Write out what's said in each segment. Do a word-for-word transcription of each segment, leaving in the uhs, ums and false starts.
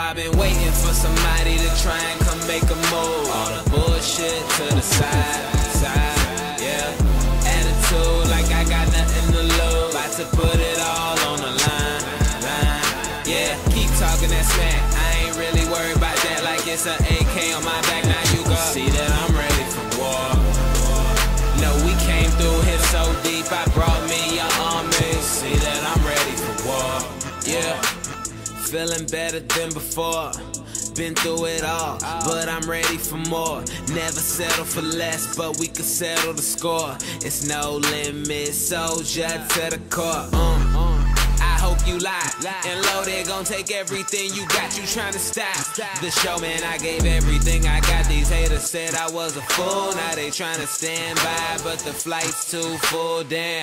I've been waiting for somebody to try and come make a move. All the bullshit to the side, side, yeah. Attitude like I got nothing to lose. About to put it all on the line, line, yeah. Keep talking that smack, I ain't really worried about that. Like it's an A K on my back, now you go see that I'm ready for war. No, we came through here so deep, I brought me your army. See that I'm ready for war, yeah. Feeling better than before. Been through it all, but I'm ready for more. Never settle for less, but we could settle the score. It's no limit, soldier to the core. Um, I hope you lie, and low, they're gon' take everything you got. You trying to stop the show, man, I gave everything I got. These haters said I was a fool, now they trying to stand by, but the flight's too full, damn.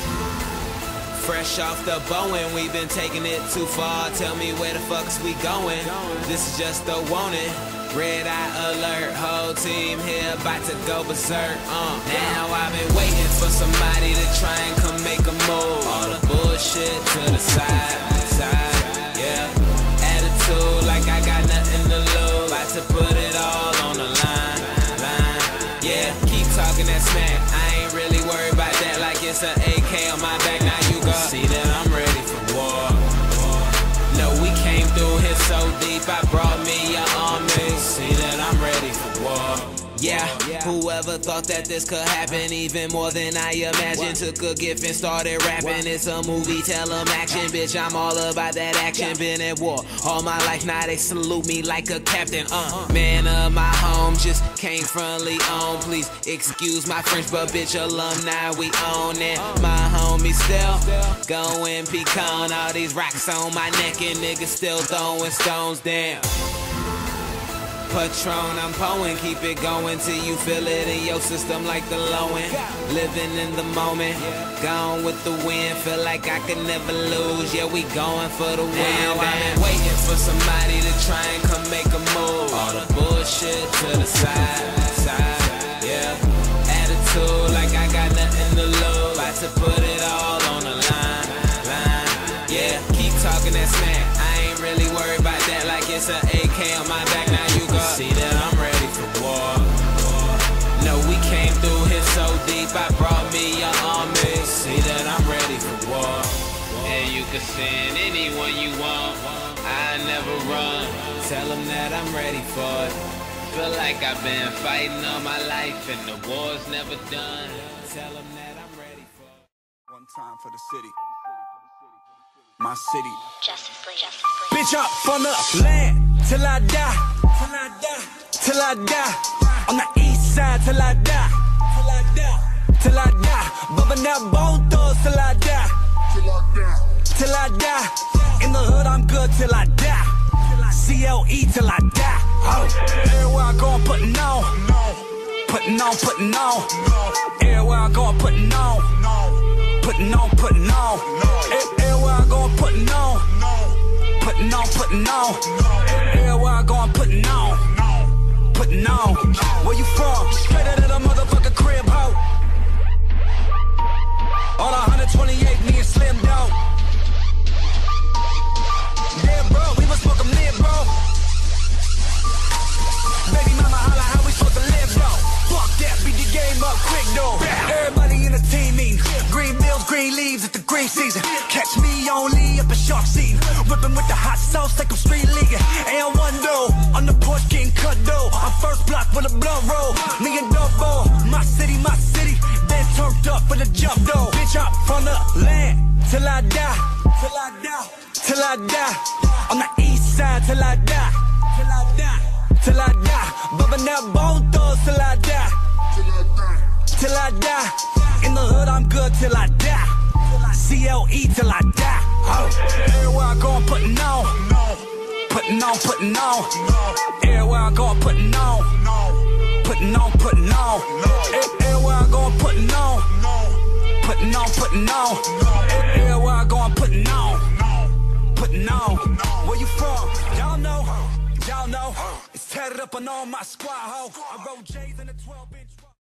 Fresh off the Boeing, we been taking it too far. Tell me where the fuck's we going? This is just the warning. Red eye alert, whole team here about to go berserk. Uh. Now I've been waiting for somebody to try and come make a move. All the bullshit to the side, side, yeah. Attitude like I got nothing to lose. About to put it all on the line, line, yeah. Keep talking that smack, I ain't really worried about that. Like it's an A K on my back, now you go see that I'm ready for war. No, we came through here so deep, I brought me your army. See that I'm ready for war. Yeah, whoever thought that this could happen, even more than I imagined. Took a gift and started rapping. It's a movie, tell them action. Bitch, I'm all about that action. Been at war all my life, now they salute me like a captain. Uh, man of my home, just came from Leon. Please excuse my French, but bitch, alumni, we own it. My homie still going pecan. All these rocks on my neck and niggas still throwing stones down. Patron, I'm pouring, keep it going till you feel it in your system like the low end. Living in the moment, gone with the wind, feel like I could never lose. Yeah, we going for the win. Now I've been waiting for somebody to try and come make a move. All the bullshit to the side, side, yeah. Attitude like I got nothing to lose. About to put it all on the line, line, yeah. Keep talking that smack, I ain't really worried about that. Like it's an A K on my back, now you go see that I'm ready for war. No, we came through here so deep, I brought me your army. See that I'm ready for war. And you can send anyone you want, I never run. Tell them that I'm ready for it. Feel like I've been fighting all my life and the war's never done. Tell them that I'm ready for it. One time for the city. My city. Justice League. Justice League. Bitch up from the land till I die. Till I die. Till I die. On the east side till I die. Till I die. Till I die. Bumping that bone thugs till I die. Till I die. Till I die. In the hood I'm good till I die. C L E till I die. Oh. Everywhere I go I'm putting on. Putting on, putting on. Everywhere I go I'm putting on. Putting on, putting on. Everywhere I go I'm putting on. Putting on, putting on. Everywhere I go I'm putting on. Putting on. Where you from? Straight out of the motherfucking crib, ho. On one twenty-eight, me and Slim Dog. Yeah, bro, we must smoke 'em lit, bro. Baby mama holla, how we supposed to live, though? Fuck that, beat the game up quick, though. Everybody in the team meeting. Green bills, green leaves, it's the green season. Catch me only up a shark seat. Whipping with the hot sauce like I'm street leaguing. And one though, on the porch getting cut though. I'm first block with a blunt roll. Me and Double, my city, my city. Been turned up for the jump though. Bitch up from the land till I die. Till I die. Till I die. On the east side till I die. Till I die. Till I die. Bumping that bone thugs till I die. Till I die. Till I die. In the hood I'm good till I die. C L E till I die. Oh. Everywhere I go I'm putting on. Putting on, putting on. Everywhere I go I'm putting on. Putting on, putting on. Everywhere I go I'm putting on. Putting on, putting on. Everywhere I go I'm putting on. Putting on. Where you from? Y'all know. Y'all know. It's tatted up on all my squad, ho. I wrote J's in the twelve inch.